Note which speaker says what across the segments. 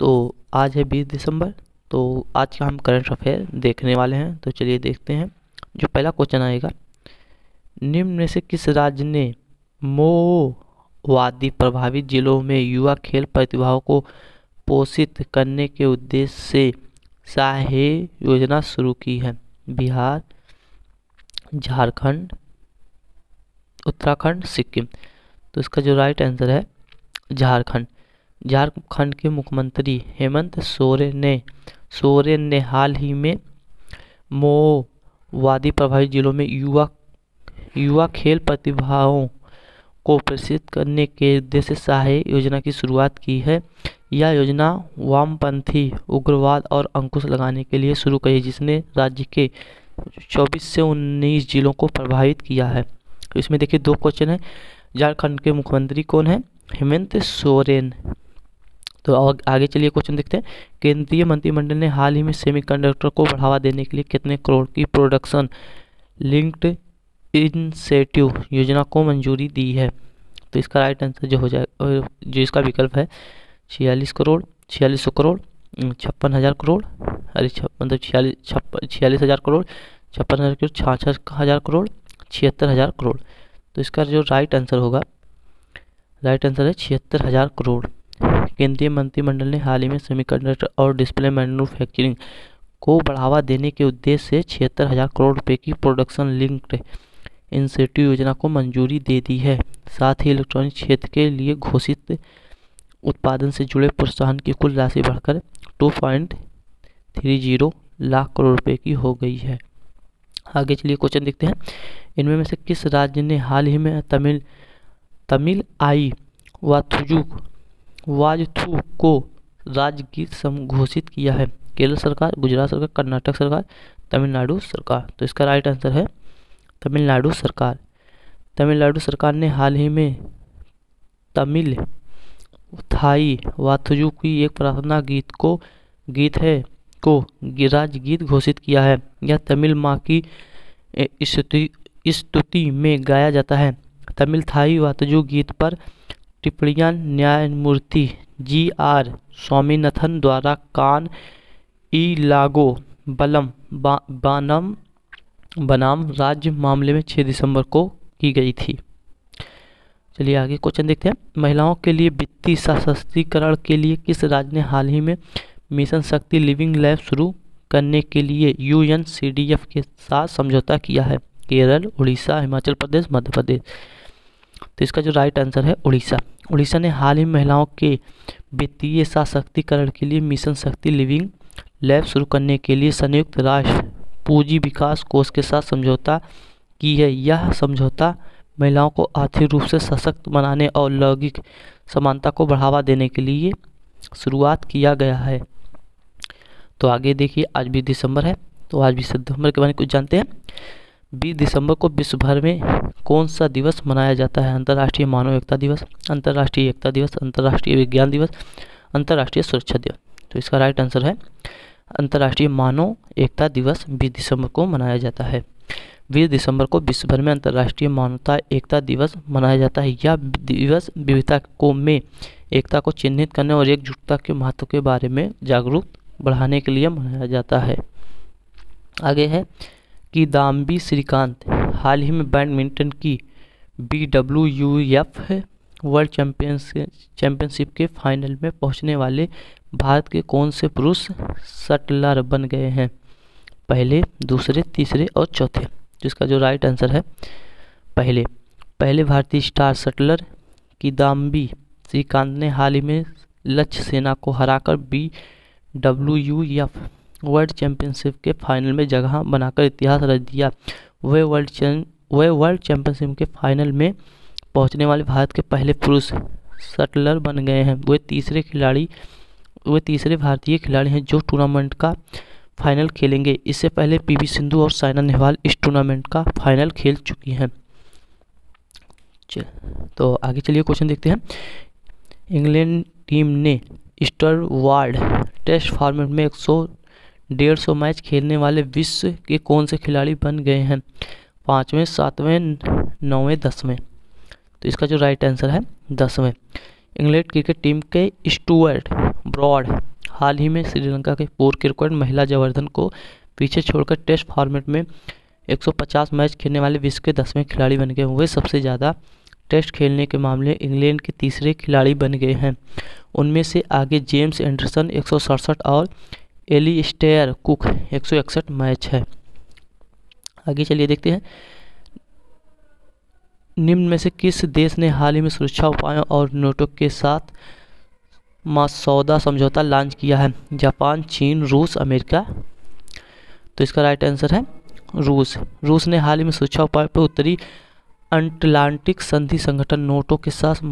Speaker 1: तो आज है 20 दिसंबर। तो आज का हम करंट अफेयर देखने वाले हैं। तो चलिए देखते हैं। जो पहला क्वेश्चन आएगा, निम्न में से किस राज्य ने माओवादी प्रभावित जिलों में युवा खेल प्रतिभाओं को पोषित करने के उद्देश्य से सहायता योजना शुरू की है? बिहार, झारखंड, उत्तराखंड, सिक्किम। तो इसका जो राइट आंसर है झारखंड। झारखंड के मुख्यमंत्री हेमंत सोरेन ने हाल ही में माओवादी प्रभावित जिलों में युवा खेल प्रतिभाओं को प्रोत्साहित करने के उद्देश्य से सहायता योजना की शुरुआत की है। यह योजना वामपंथी उग्रवाद और अंकुश लगाने के लिए शुरू की है, जिसने राज्य के 24 से 19 जिलों को प्रभावित किया है। तो इसमें देखिए दो क्वेश्चन है। झारखंड के मुख्यमंत्री कौन है? हेमंत सोरेन। तो आगे चलिए क्वेश्चन देखते हैं। केंद्रीय मंत्रिमंडल ने हाल ही में सेमीकंडक्टर को बढ़ावा देने के लिए कितने करोड़ की प्रोडक्शन लिंक्ड इंसेंटिव योजना को मंजूरी दी है? तो इसका राइट आंसर जो हो जाएगा, जो इसका विकल्प है 46 करोड़, 4600 करोड़, 56,000 करोड़, अरे मतलब 46,000 करोड़, 56,000 करोड़, 66,000 करोड़, 76,000 करोड़। तो इसका जो राइट आंसर होगा, राइट आंसर है 76,000 करोड़। केंद्रीय मंत्रिमंडल ने हाल ही में सेमीकंडक्टर और डिस्प्ले मैन्युफैक्चरिंग को बढ़ावा देने के उद्देश्य से 76,000 करोड़ रुपए की प्रोडक्शन लिंक्ड इंसेंटिव योजना को मंजूरी दे दी है। साथ ही इलेक्ट्रॉनिक क्षेत्र के लिए घोषित उत्पादन से जुड़े प्रोत्साहन की कुल राशि बढ़कर 2.30 लाख करोड़ रुपए की हो गई है। आगे चलिए क्वेश्चन देखते हैं। इनमें में से किस राज्य ने हाल ही में तमिल आई वाजथू को राज्य गीत घोषित किया है? केरल सरकार, गुजरात सरकार, कर्नाटक सरकार, तमिलनाडु सरकार। तो इसका राइट आंसर है तमिलनाडु सरकार। तमिलनाडु सरकार ने हाल ही में तमिल थाई वाथुजू की एक प्रार्थना गीत को राज्य गीत घोषित किया है। यह तमिल माँ की स्तुति में गाया जाता है। तमिल थाई वाथुजू गीत पर टिप्पणियां न्यायमूर्ति GR स्वामीनाथन द्वारा कान इलागो बनाम राज्य मामले में 6 दिसंबर को की गई थी। चलिए आगे क्वेश्चन देखते हैं। महिलाओं के लिए वित्तीय सशक्तिकरण के लिए किस राज्य ने हाल ही में मिशन शक्ति लिविंग लैब शुरू करने के लिए UNCDF के साथ समझौता किया है? केरल, उड़ीसा, हिमाचल प्रदेश, मध्य प्रदेश। तो इसका जो राइट आंसर है उड़ीसा। उड़ीसा ने हाल ही में महिलाओं के वित्तीय सशक्तिकरण के लिए मिशन शक्ति लिविंग लैब शुरू करने के लिए संयुक्त राष्ट्र पूंजी विकास कोष के साथ समझौता की है। यह समझौता महिलाओं को आर्थिक रूप से सशक्त बनाने और लैंगिक समानता को बढ़ावा देने के लिए शुरुआत किया गया है। तो आगे देखिए, आज 20 दिसंबर है, तो आज 20 दिसंबर के बारे में कुछ जानते हैं। 20 दिसंबर को विश्व भर में कौन सा दिवस मनाया जाता है? अंतर्राष्ट्रीय मानव एकता दिवस, अंतर्राष्ट्रीय एकता दिवस, अंतर्राष्ट्रीय विज्ञान दिवस, अंतर्राष्ट्रीय सुरक्षा दिवस। तो इसका राइट आंसर है अंतर्राष्ट्रीय मानव एकता दिवस 20 दिसंबर को मनाया जाता है। 20 दिसंबर को विश्व भर में अंतर्राष्ट्रीय मानवता एकता दिवस मनाया जाता है। यह दिवस विविधता में एकता को चिन्हित करने और एकजुटता के महत्व के बारे में जागरूक बढ़ाने के लिए मनाया जाता है। आगे है किदाम्बी श्रीकांत हाल ही में बैडमिंटन की BWF वर्ल्ड चैंपियनशिप के फाइनल में पहुंचने वाले भारत के कौन से पुरुष शटलर बन गए हैं? पहले, दूसरे, तीसरे और चौथे। जिसका जो राइट आंसर है पहले भारतीय स्टार शटलर किदाम्बी श्रीकांत ने हाल ही में लक्ष्य सेना को हराकर BWF वर्ल्ड चैंपियनशिप के फाइनल में जगह बनाकर इतिहास रच दिया। वे वर्ल्ड चैंपियनशिप के फाइनल में पहुंचने वाले भारत के पहले पुरुष शटलर बन गए हैं। वे तीसरे भारतीय खिलाड़ी हैं जो टूर्नामेंट का फाइनल खेलेंगे। इससे पहले PV सिंधु और साइना नेहवाल इस टूर्नामेंट का फाइनल खेल चुकी हैं। तो आगे चलिए क्वेश्चन देखते हैं। इंग्लैंड टीम ने स्टुअर्ट टेस्ट फॉर्मेट में 150 मैच खेलने वाले विश्व के कौन से खिलाड़ी बन गए हैं? 5वें, 7वें, 9वें, 10वें। तो इसका जो राइट आंसर है 10वें। इंग्लैंड क्रिकेट टीम के स्टुअर्ट ब्रॉड हाल ही में श्रीलंका के पूर्व क्रिकेट महिला जयवर्धन को पीछे छोड़कर टेस्ट फॉर्मेट में 150 मैच खेलने वाले विश्व के 10वें खिलाड़ी बन गए। वे सबसे ज़्यादा टेस्ट खेलने के मामले इंग्लैंड के तीसरे खिलाड़ी बन गए हैं। उनमें से आगे जेम्स एंडरसन 167 और एलिस्टेयर कुक 161 मैच है। आगे चलिए देखते हैं, निम्न में से किस देश ने हाल ही में सुरक्षा उपायों और नोटो के साथ मसौदा समझौता लॉन्च किया है? जापान, चीन, रूस, अमेरिका। तो इसका राइट आंसर है रूस। रूस ने हाल ही में सुरक्षा उपाय पर उत्तरी अटलांटिक संधि संगठन नोटो के साथ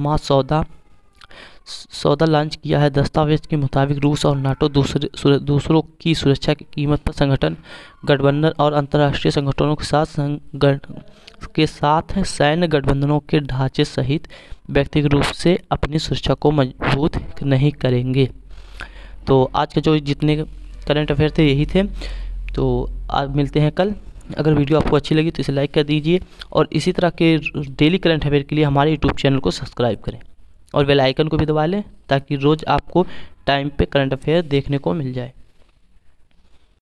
Speaker 1: सौदा लॉन्च किया है। दस्तावेज के मुताबिक रूस और नाटो दूसरों की सुरक्षा की कीमत पर संगठन गठबंधन और अंतर्राष्ट्रीय संगठनों के साथ सैन्य गठबंधनों के ढांचे सहित व्यक्तिगत रूप से अपनी सुरक्षा को मजबूत नहीं करेंगे। तो आज के जो जितने करंट अफेयर थे यही थे। तो आज मिलते हैं कल। अगर वीडियो आपको अच्छी लगी तो इसे लाइक कर दीजिए और इसी तरह के डेली करंट अफेयर के लिए हमारे यूट्यूब चैनल को सब्सक्राइब करें और बेल आइकन को भी दबा लें ताकि रोज़ आपको टाइम पे करंट अफेयर देखने को मिल जाए।